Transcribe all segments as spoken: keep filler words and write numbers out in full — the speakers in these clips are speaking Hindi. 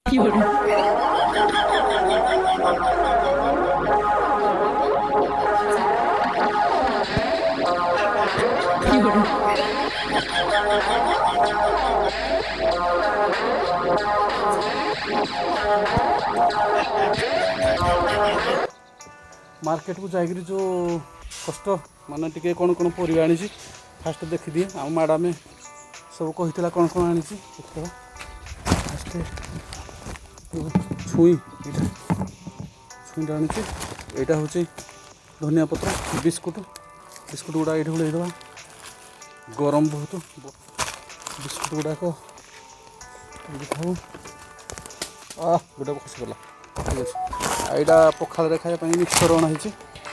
मार्केट को जाकर जो कष्ट माने टिके कौन कौन परिवा आनी फास्ट देखी दिए आम मैडम सब कही कौन कौन आनी देखा फास्ट छुई छुईटा आनी यहाँ हूँ धनिया पत्र बिस्कुट बिस्कुट गुड़ा ये उड़ेदवा गरम बहुत बिस्कुट गुड़ाक खाऊ आ गोटे खसीगला ठीक अच्छे यहाँ पखाल खाने मिक्सर अणाई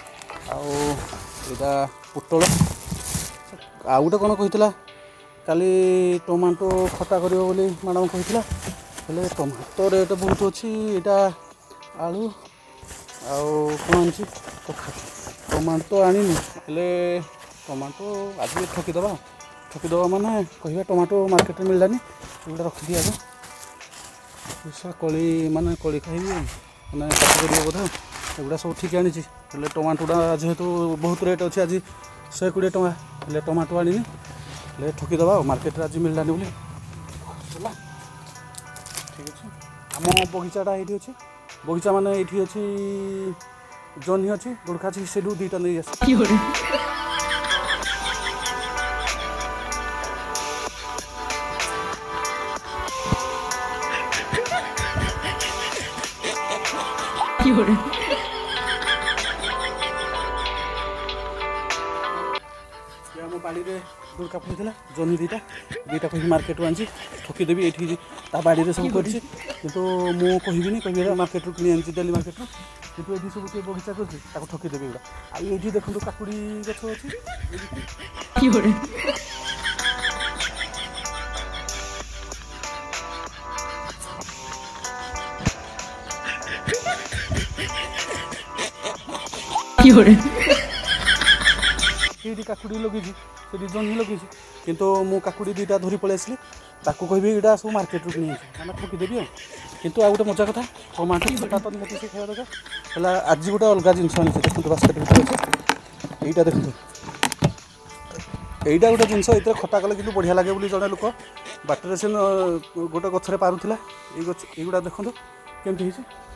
आईटा पोटल आ गोटे कौन कही काली टमाटो खटा कर मैडम कही हेले टमाटो रेट बहुत अच्छी यहाँ आलू आउन आनी टमाटो आनी हेले टमाटो आज ठकीदबा ठकीदबा माने कह टमाटो मार्केट में मिललानी एगुड़ा रखी दिया आगे कली माने कली खाइबी मैंने काट कर बोधे एगुड़ा सब ठीक आनी हेले टमाटोटा जेहेतु बहुत रेट अच्छे आज शहे कोड़े टଙ୍କା हेले टमाटो आनी हेले ठकीदबा मार्केट आज मिललानी बोली ठीक अच्छे आम बगीचाटा ये अच्छे बगीचा माने ये अच्छी जह्नी अच्छी गुड़खा अच्छी से दुईटा नहीं आस आम बाड़ी में गुड़का फुला जह्नी दुईटा दुईटा कहीं मार्केट आनी ठकीदेवी ये बाड़ी सब कर मुझे कहबिनी कह मार्केट कि आनी डेली मार्केट कितु ये सब किए बगीचा कर ठकीदेवी गुड़ा आई देखो काकुड़ी गछ अच्छी ये काकुड़ी लगे से जह्नी लगे किंतु मु काकुड़ी दुईटा धरी पलि आसली ताकू कह यहाँ सब मार्केट कि आम ठकीदेवी किंतु आ गोटे मजा कथा टमाटो खटा तो निहती से खावा दरकार है आज गोटे अलग जिनस आनी देखो बास्केट भर अच्छे यहाँ देखो यहाँ गोटे जिनस ये खटा कले कि बढ़िया लगे बोली जड़े लोक बाटर से गोटे गचरे पारुला युड़ा देखो केमती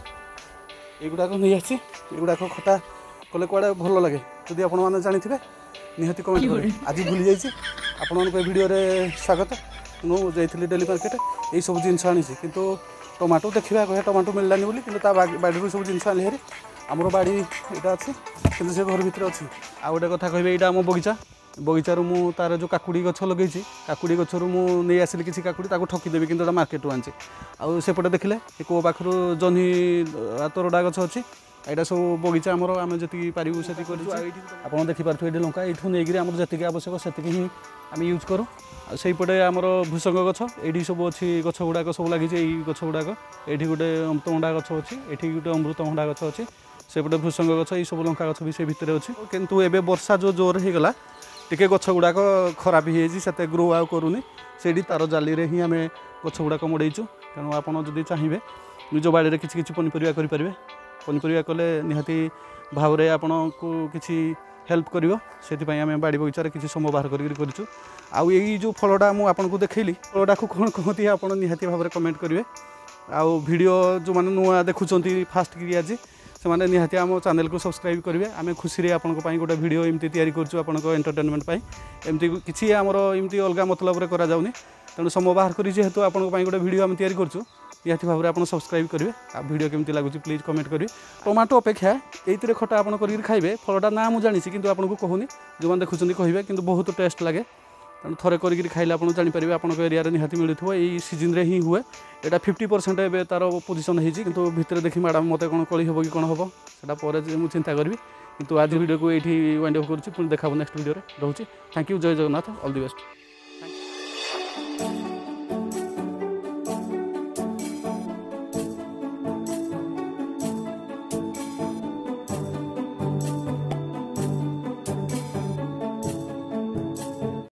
युड़ाक नहीं आसी युड़ाक खटा कले कड़े भल लगे जदि आपण मैंने जानी थे निहती कमेंट करें आज भूली जाइए आपण वीडियो स्वागत मुझे डेली मार्केट यही सब जिन आनी किंतु टमाटो देखा कह टमाटो मिललानी बोली कि बाड़ी सब जिन आनी हेरी आमर बाड़ी यहाँ अच्छी कि से घर भितर अच्छी आ गोटे कथा कह यहाँ आम बगीचा बगीचारू मु तार जो काकुड़ी गछ लगे काकुड़ी गचर मुझे आसली किसी काकुड़ी ठकीदेवी कि मार्केट आनी आउपटे देखिले कौ पाखर जह्नी तोरडा गछ अच्छी यहाँ सब बगीचा आमर आम जी पारू से आप देखिपे ये लंका ये नहीं आम जी आवश्यक से ही आम यूज करूँ आईपटे आमर भूसंग गछ ये सब अच्छी गछ गुड़ाक सब लगी गछ गुड़ाक ये गोटे अमृतभंडा गछ अच्छी ये गोटे अमृतभंडा गछ अच्छी सेपटे भूसंग गछ ये सब लंका गछ भी से भितर अच्छी किंतु एबे वर्षा जो जोर हो गला टिके गछ गुड़ाक खराब हो ग्रो आउ करूनी से तार जाली रे ही आम गछ गुड़ाक मड़ेचु तेणु आपड़ जदि चाहिए निज बाड़ी किसी किसी पनीपरिया करेंगे पनीपरिया कले निहाती भाव में आपन को किसी हेल्प करिवो सेति आम बाड़ी बगीचार किसी समय बाहर करूँ आउ यही जो फलटा मुझे देखली फलटा को कौन कहती आप निहाती भाव में कमेंट करेंगे आउ वीडियो जो मैंने नुआ देखुं फास्ट कि आज से मैंने निहाती आम चैनल को सब्सक्राइब करेंगे आम खुशी रे आपन गोटे वीडियो एमती तैयारी कर एंटरटेनमेंट एमती किसी आमर एमती अलग मतलब करा जाउनी तेणु समय बाहर कर जेहेतु आपन गोटे वीडियो आम तैयारी करूँ निहाती भाव में आप सब्सक्राइब करेंगे आ वीडियो केमती लगुच प्लीज कमेंट करेंगे टमाटो अपेक्षा ये खटा आप खाइबे फलटा ना मुझे जानी कि आपको कहूनी जो मैंने देखुं कहे कि बहुत टेस्ट लगे तेणु थे कर खाइले आप जानीपारे आप एरिया निहाती मिलूँ यही सीजन रे ही हुए यहाँ फिफ्टी परसेंट एवं तार पोजिशन होती कि भितर देखी मैडम मत कौन कली हम कि कौन हम से मुझे चिंता करी कि आज वीडियो को ये वाइंड अप करुँच पुणी देखा नेक्स्ट वीडियो रोचे thank you Jay Jagannath all the best.